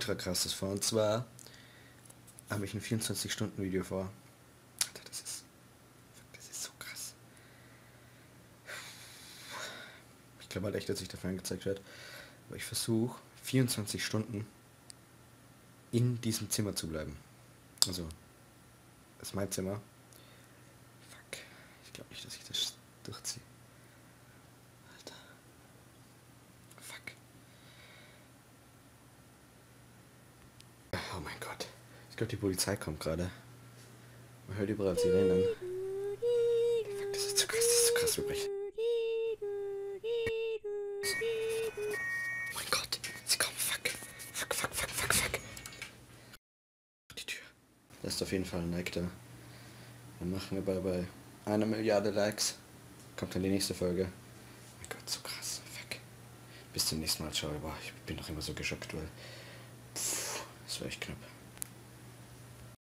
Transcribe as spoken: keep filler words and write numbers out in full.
ultra krasses vor. Und zwar habe ich ein vierundzwanzig Stunden Video vor. Alter, das ist, das ist so krass. Ich glaube halt echt, dass ich dafür angezeigt werde. Aber ich versuche vierundzwanzig Stunden in diesem Zimmer zu bleiben. Also, das ist mein Zimmer. Fuck. Ich glaube nicht, dass ich das durchziehe. Alter. Fuck. Oh mein Gott. Ich glaube, die Polizei kommt gerade. Man hört überall Sirenen. Fuck, das ist zu krass, das ist zu krass, wirklich. Oh mein Gott. Sie kommen, fuck. Fuck, fuck, fuck, fuck, fuck. Die Tür. Das ist auf jeden Fall ein Like da. Dann machen wir bei, bei einer Milliarde Likes. Kommt dann die nächste Folge. Oh mein Gott, so krass. Fuck. Bis zum nächsten Mal. Ciao. Boah, ich bin noch immer so geschockt, weil... Pff, das war echt knapp.